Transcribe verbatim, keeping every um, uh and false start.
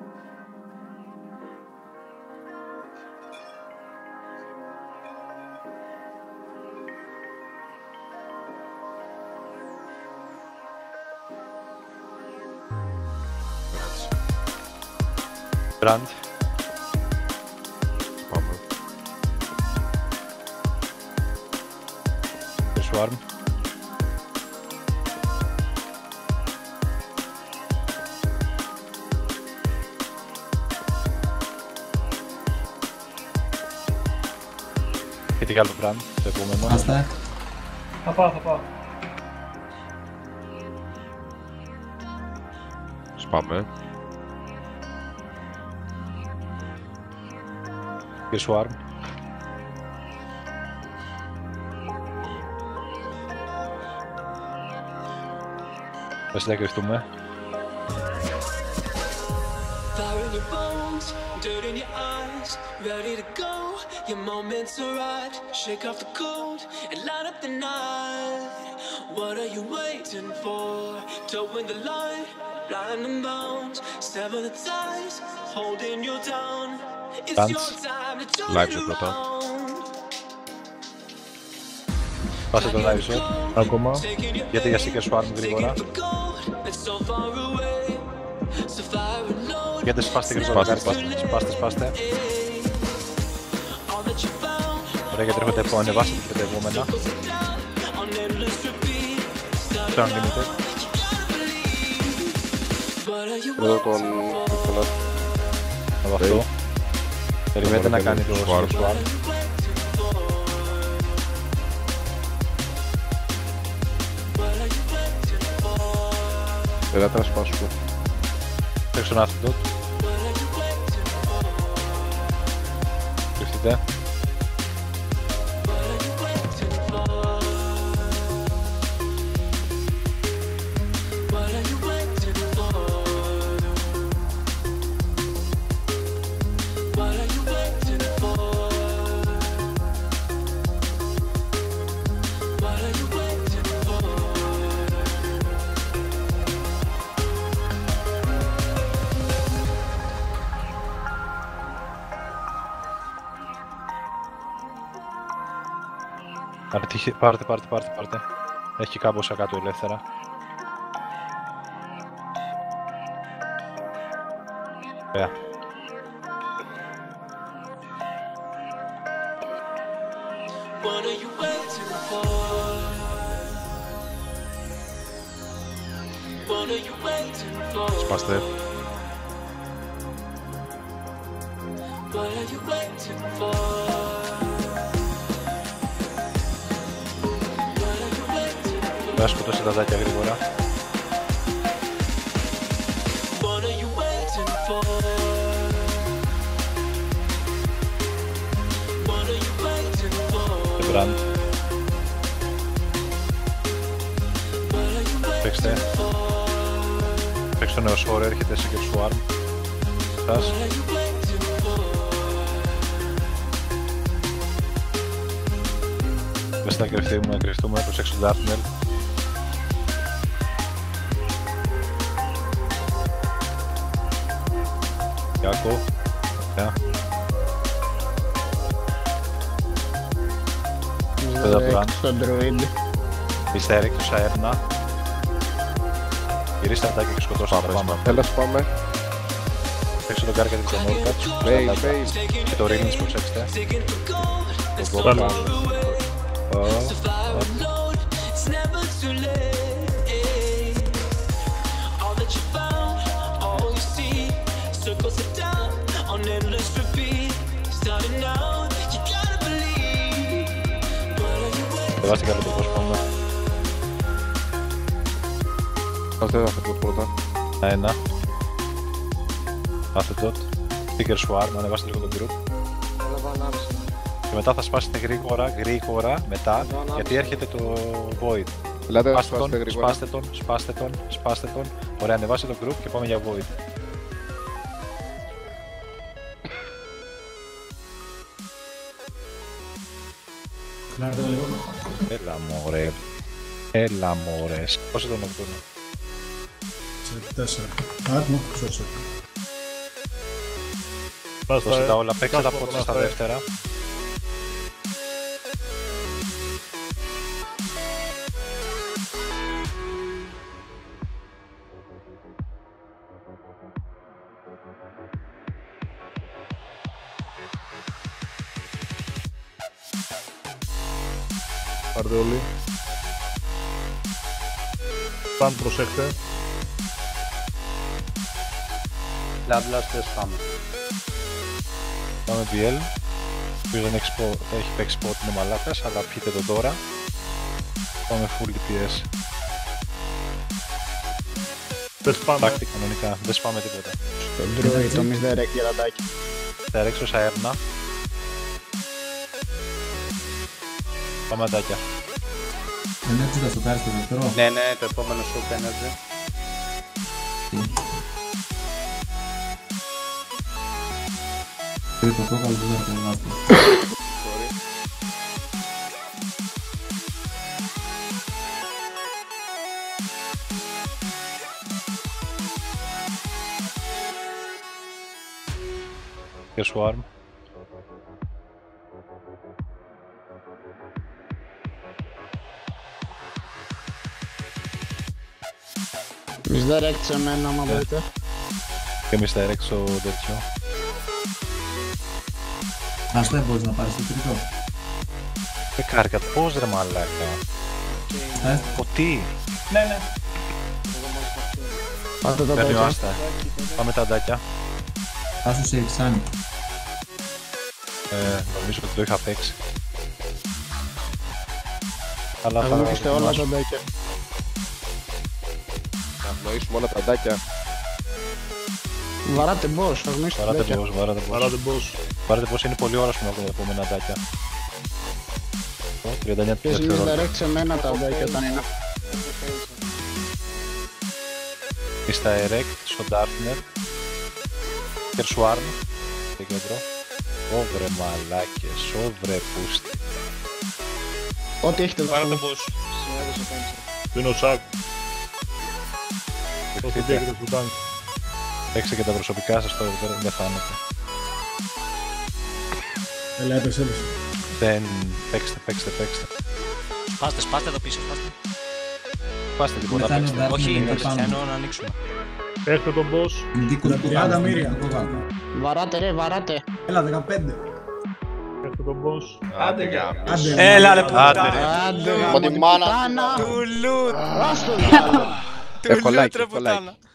Brand. Πάμε. Swarm. Και τι άλλο Brand, το επόμενο. Άστα. Θα πάω, θα πάω. Σπάμε. Και Swarm. Ας τα κρυφτούμε. Live shot πρώτα. Πάσε το live shot. Ακόμα. Γιατί για Seeker Swarm γρήγορα. Γιατί σπάστε γρήγορα. Σπάστε, Σπάστε, σπάστε, σπάστε. Ωραία, γιατί έρχονται επόμενα. Ανεβάστε και τα επόμενα. Το Unlimited. Εδώ τον... Από αυτό. Περιμένετε να κάνει το Swarm. Swarm. Ελάτε να σπάσουμε. Παίξω τον Antidote. Κρυφτείτε. Πάρτε, πάρτε, πάρτε, πάρτε. Έχει κάμποσα κάτω ελεύθερα. Ωραία. Σπάστε. Θα σκοτώσει τα δάκια γρήγορα. Και Brand. Παίξτε. Παίξτε το νέο σφόρο, έρχεται σε και Swarm. Σας. Μες να κρυφτούμε, να κρυφτούμε, να προσέξω το Dartnell. Κάκο. Ωραία. Πέτα του Run. Στο Druid. Είστε έρεκτος αέρνα. Γυρίστε ατάκι και σκοτώστε τα πάμε. Έλα σπάμε. Παίξτε τον Gargant και τον Orcat. Μπέι, μπέι. Και το Ringlis προσέξτε. Το Πάμε. Δεν βάζει καλό το πώς πάμε. Πάστε αυτό το πρώτα. Ένα. Πάθε το. Seeker Swarm, ανεβάστε λίγο τον group. Και μετά θα σπάσετε γρήγορα, γρήγορα μετά, γιατί έρχεται το Void. Ελάτε να Σπάστε σπάσετε τον, γρήγορα. σπάστε τον, σπάστε τον, σπάστε τον. Ωραία, ανεβάστε το group και πάμε για Void. Έλα μωρέ. Έλα μωρέ. Πόσο τον νοκτούνο. Σε τέσσερα. Άτμο, ξέρω. Δώστε τα όλα, παίξτε τα πότσα στα δεύτερα. Πάρτε όλοι. Παν προσέχτε. Λαμπλάστες πάμε. Πάμε μπι ελ. Ποιος δεν έχει, σπο... έχει παίξει spot είναι μαλάκας, αλλά πιείτε τον τώρα. Πάμε full ντι πι ες. Δεν σπάμε. Τάκτη κανονικά, δεν σπάμε τίποτα. Το Druid, το Misdirect για ραντάκι. Θα ρίξω σαν έρνα. Πάμε αντάκια. Energy θα σοκάρεις το δεύτερο. Ναι, ναι, το επόμενο σου Energy. Τρίτο το έβαλε το δεύτερο λάθο. Και Swarm. Misdirect σε μένα, άμα μπορείτε. Και εμείς θα ρίξω τέτοιο. Ας δεν μπορείς να πάρεις το τρίτο. Ε, κάρκα, πώς ρε μαλάκα. Ε, Ποτί. Ναι, ναι. Πάτε τα Παίρνει ο τάκια. Άστα. Πάμε τα αντάκια. άσου σε εξάνει. Ε, νομίζω ότι το είχα παίξει. Αλλά θα Αγνοήστε όλα δοκιμάσω. τα τάκια. Να αγνοήσουμε όλα τα αντάκια. Βαράτε boss, αγνοήστε τα Βαράτε τάκια. πώς, βαράτε πώς. Παράτε boss. Βαράτε πώς, είναι πολύ ώρας που να τα επόμενα αντάκια. Ω, τριάντα εννιά Πες δευτερόλεπτα. Misdirect σε μένα τα τάκια όταν είναι. Στα Erect, στο Darkner. Και Swarm. Στο κέντρο. Όβρε μαλάκες, όβρε πούστη. Ό,τι έχετε Πάρτε δώσει. boss. Δίνω σάκ. Το Δεχτείτε. διακριτές του τάγκ. Παίξτε και τα προσωπικά σας τώρα, δεν δεν χάνετε. Έλα, έπαιξε, έπαιξε. Δεν... παίξτε, παίξτε, παίξτε. Σπάστε, σπάστε εδώ πίσω, σπάστε. Πάστε τίποτα, Μετά είναι παίξτε. ο Dark Όχι, Knight, είναι πάνω. πιάνω να ανοίξουμε. Έχετε τον boss. Νικούς που τριάντα κάνεις, μοίρια. το κόβαλο. Βαράτε ρε, βαράτε. Έλα, δεκαπέντε. Έχετε τον boss. Άντε, για. Άντε, Έλα ρε Άντε. πουτάνα. Άντε Μα γάμο τη την μάνα. πουτάνα. Του λουτ. Άστο διάλο. Του λουτ Ευκολάκι, ρε ευκολάκι. πουτάνα.